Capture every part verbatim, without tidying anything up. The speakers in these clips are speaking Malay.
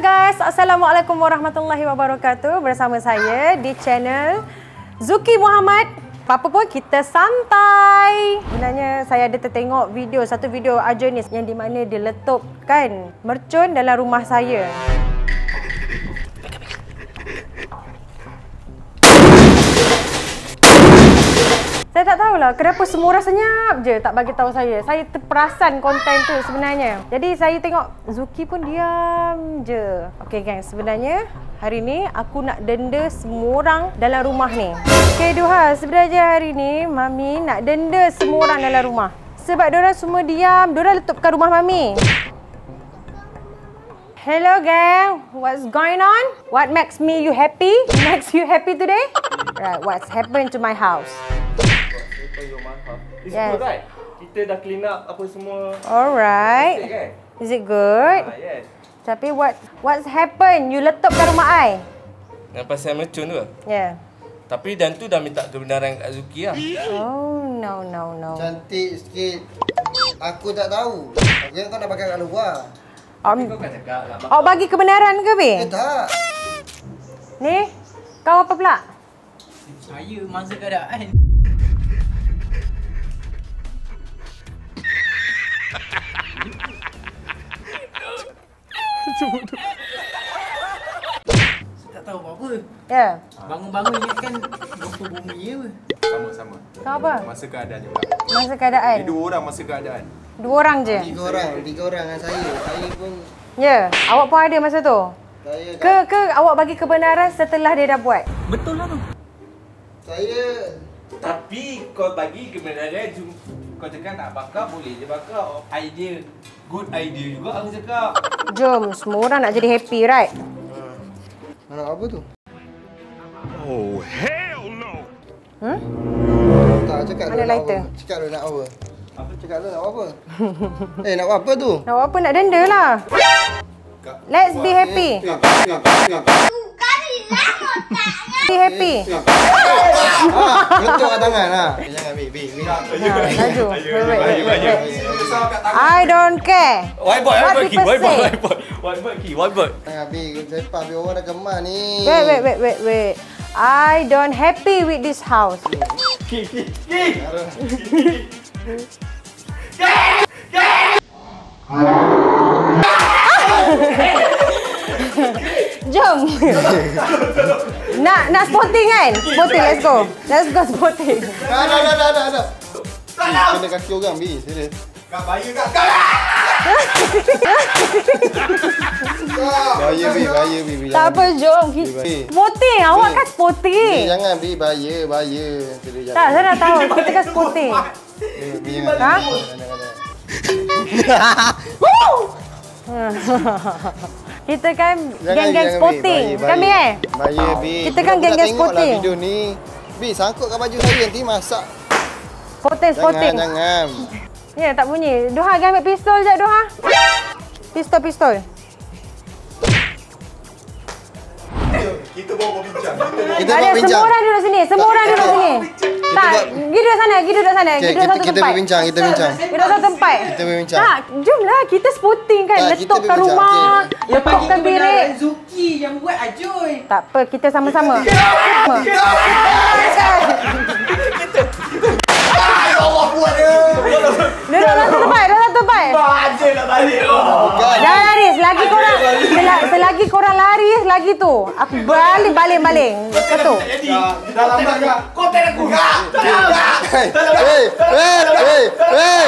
guys, Assalamualaikum warahmatullahi wabarakatuh. Bersama saya di channel Zuki Muhammad. Apa pun kita santai. Sebenarnya saya ada tertengok video, satu video Ajonis yang di mana dia letupkan mercun dalam rumah saya. Saya tak tahulah kenapa semua orang senyap je tak bagi tahu saya. Saya terperasan konten tu sebenarnya. Jadi saya tengok Zuki pun diam je. Okey gang, sebenarnya hari ni aku nak denda semua orang dalam rumah ni. Okey Duha, sebenarnya hari ni Mami nak denda semua orang dalam rumah. Sebab diorang semua diam, diorang letupkan rumah Mami. Hello gang, what's going on? What makes me you happy? Makes you happy today? Right, what's happened to my house? It's Yes. good, right? Kita dah clean up apa semua. Alright. Betul kan? Is it good? Ah, yes. Tapi what what's happened? You letupkan rumah I. Yang pasal mercun tu. Yeah. Tapi dan tu dah minta kebenaran kat Zuki lah. Oh no no no. Cantik sikit. Aku tak tahu. Aku yang kau nak pakai kat luar. Um, Kau kan cakap lah. awak bagi kebenaran ke Bi? Eh tak. Ni, kau apa pula? Saya masa keadaan. Saya tak tahu apa-apa. Ya. Yeah. Bangun-bangun ingatkan gempa bumi je apa. Sama-sama. Kau apa? Masa keadaan juga. Masa keadaan. Ni dua orang masa keadaan. Dua orang je. Tiga orang, tiga orang dengan saya. Saya pun Ya. Yeah. Awak pun ada masa tu. saya Ke ke awak bagi kebenaran setelah dia dah buat? Betul lah tu. saya Tapi kau bagi kebenaran, kau cakap tak bakar, boleh je bakar. Idea, good idea juga aku cakap. Jom, semua orang nak jadi happy, right? nak apa tu? Oh, hell no! Hmm? Tak cakap Mana dulu nak lighter? apa. Cakap dulu nak apa? Apa cakap dulu nak buat apa? Eh nak buat apa tu? Nak buat apa? Nak denda lah. Let's be happy. Be happy. Letuk kat tangan ha. Jangan bi bi bi. Laju. Wait, wait, wait, wait. I don't care. Whiteboard, What whiteboard key, people whiteboard, say. whiteboard. Whiteboard key, whiteboard. Jangan bi sepak bi orang dah gemar ni. Wait, wait, wait, wait, wait. I don't happy with this house. Key, key, key. Jom. nak nak sporting kan? Sporting, let's go. Let's go sporting. Dah dah dah dah dah. dah. Kena kaki orang bi, serius. Kau bahaya kau. Kau Bahaya bi, bahaya bi. bi, Tak jangan, apa, bi. jom. Kita- Bi. Sporting, awak kan Bi, sporting. jangan bi, bahaya, bahaya. Serius, Tak, saya dah tahu. Kita kan sporting. Bi, bi, jangan. Ha? Jangan, jangan, jangan. Kita kan Jangan, geng-geng jangan, sporting. Bi. Kan Bi eh? Bahaya bi. Kita kan Budak-budak geng-geng tengok lah sporting. video ni. Bi, sangkut kat baju saya nanti masak. Sporting, sporting. Jangan, jangan. Ya, tak bunyi. Doha, ambil pistol je, Doha. Pistol, pistol. Kita bawa berbincang. Kita Ada, buat bincang. semua orang duduk sini. Semua orang duduk sini. Tak, buat- pergi duduk sana, pergi duduk sana. Okay, Pergi duduk kita, satu kita tempat. berbincang, kita bincang. Duduk satu tempat. Kita berbincang. Tak, jomlah. Kita sporting kan. Tak, kita Letupkan berbincang, rumah. Yang bagi Letupkan kebenaran bilik. Zuki yang buat Ajoy. Tak apa, kita sama-sama. Allah buat dia. Duduk satu tempat, duduk satu tempat. Aja nak balik. Jangan lari, selagi korang sel- selagi korang lari lagi tu. Aku balik balik baling. Betul. Dah lambat kau. Konten aku. Hei, hei, hei, hei, hei.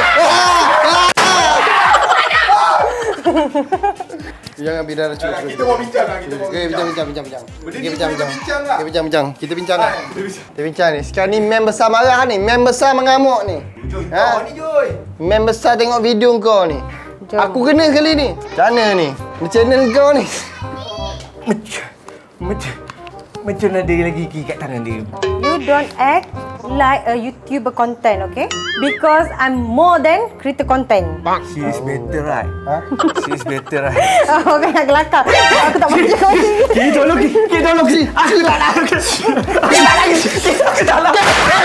Jangan bicara cukup. Kita bawa bincang lah. Kita bawa Okey, bincang, bincang, bincang, bincang. Benda Okey, ni bincang, kita bincang. bincang lah. Okey, bincang, bincang. Kita bincang lah. Kita bincang. Kita bincang ni. Sekarang ni mem besar marah ni. Mem besar mengamuk ni. Joy, Ha? kau ni Joy. Mem besar tengok video kau ni. Jom. Aku kena kali ni. Macam mana ni? Ni channel kau ni. Macam, macam, macam ada lagi key kat tangan dia. You don't act like a YouTuber content, okay? Because I'm more than creator content. She is better, right? Ha? She is better, right? Oh, kau nak kelakar. Aku tak boleh cakap macam ni. Key tolong, key, key tolong, key. Aku tak nak. Aku tak nak. Aku tak nak.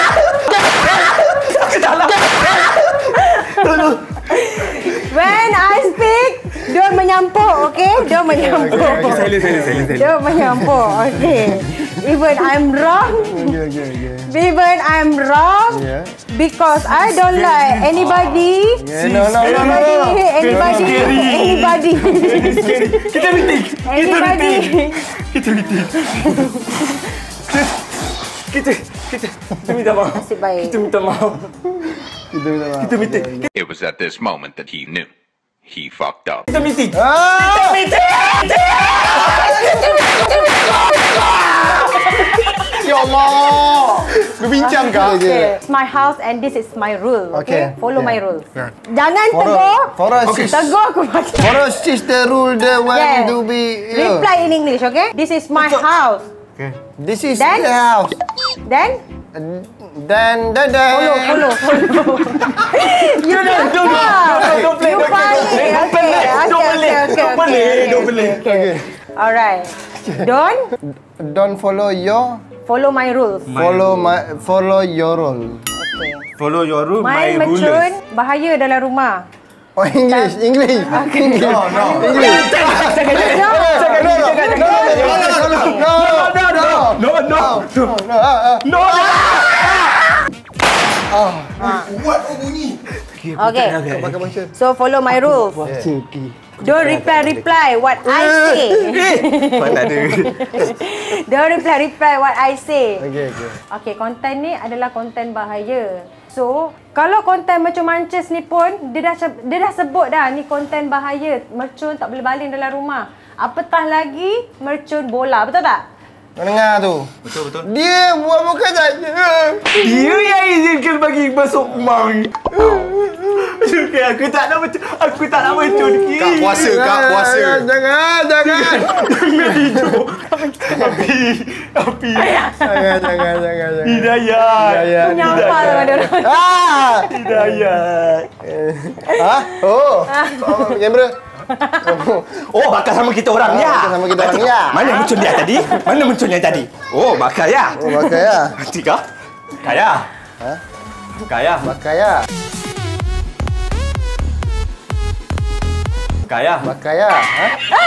Aku tak nak. Tolong. When I speak, don't menyampuk, okay? Dia menyampur. Silent, silent, silent, silent. Dia menyampur. Okay. Even I'm wrong. Okay, okay, okay. Even I'm wrong. Yeah. Because I don't like anybody. Yeah, no, no, no, no, no. Anybody. Anybody. Anybody. Kita meeting. Anybody. Kita meeting. Kita kita kita minta maaf. Nasib baik. Kita minta maaf. Kita minta maaf. Kita meeting. It was at this moment that he knew he fucked up. Kita meeting. Ah! Ya Allah. Berbincang kah? Okay. It's my house and this is my rule. Okay. Okay. Follow Okay. my rules. Yeah. Jangan For tegur. a, for a sis, Tegur aku macam. for a sister rule the one Yes. to be. Yeah. Reply in English, okay? This is my house. Okay. This is Then? the house. Then Dan dan dan. follow, follow, follow. You don't Don't don't don't play. You Don't funny. play. Don't Okay, play. okay, Don't okay, play. okay, Don't okay, play. okay, Don't play. okay. Alright. Don't Don't follow your follow my rules. follow my follow your rule. Okay. Follow your rule, Main my mercun rulers. bahaya dalam rumah. Oh English, English. English. No, no. English. Jangan jangan No. jangan No, jangan no, no, no, no, no, no, no no no, ah, ah. no. Kuat kau bunyi. Okay. Pakai macam. So follow my rules. Okay. Don't reply reply what I say. Mana ada. Don't reply reply what I say. Okay, okay. Okay, konten ni adalah konten bahaya. So, kalau konten mercun mancis ni pun dia dah dia dah sebut dah ni konten bahaya. Mercun tak boleh baling dalam rumah. Apatah lagi mercun bola. Betul tak? Kau dengar tu. Betul betul. Dia buat muka saya. Dia yang izinkan bagi masuk rumah ni. Okay, aku tak nak macam aku tak nak macam ni. Kak puasa, kak puasa. Jangan, jangan. Api, api. Jangan, jangan, jangan, jangan. Hidayah. Hidayah. Menyampah dengan dia orang. Ah! Hidayah. Ha? Oh. Oh, kamera. Oh, bakal sama kita orang ya. bakal sama kita orang, ya. Mana muncul dia tadi? Mana muncul yang tadi? Oh, bakal ya. Oh, pakai ya. Tika. Kaya. Ha? Kaya. Pakai ya. Kaya. Pakai ya. Ha?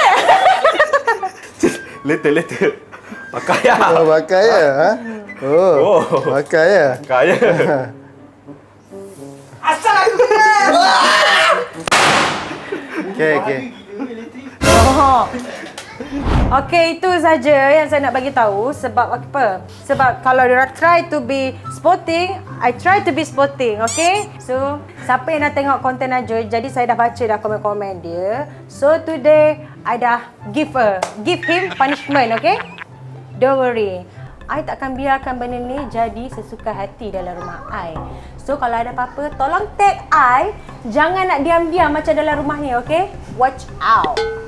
Later, later. Bakal ya. Oh, pakai ya. Ha? Oh. Oh. Pakai ya. Kaya. Okey, okey. Oh. Okey, itu saja yang saya nak bagi tahu. Sebab apa? Sebab kalau dia try to be sporting, I try to be sporting, okay? So, siapa yang nak tengok konten Najul, jadi saya dah baca dah komen-komen dia. So, today, I dah give a, give him punishment, okay? Don't worry. I tak akan biarkan benda ni jadi sesuka hati dalam rumah I. So, kalau ada apa-apa, tolong tag I. Jangan nak diam-diam macam dalam rumah ni, okay? Watch out.